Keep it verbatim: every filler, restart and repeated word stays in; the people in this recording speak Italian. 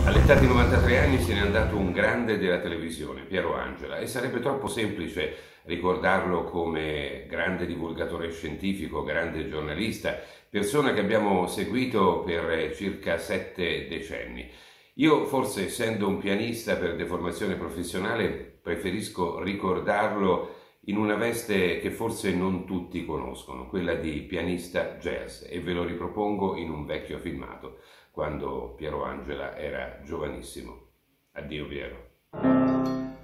All'età di novantatré anni se n'è andato un grande della televisione, Piero Angela, e sarebbe troppo semplice ricordarlo come grande divulgatore scientifico, grande giornalista, persona che abbiamo seguito per circa sette decenni. Io, forse essendo un pianista per deformazione professionale, preferisco ricordarlo in una veste che forse non tutti conoscono, quella di pianista jazz, e ve lo ripropongo in un vecchio filmato, quando Piero Angela era giovanissimo. Addio Piero.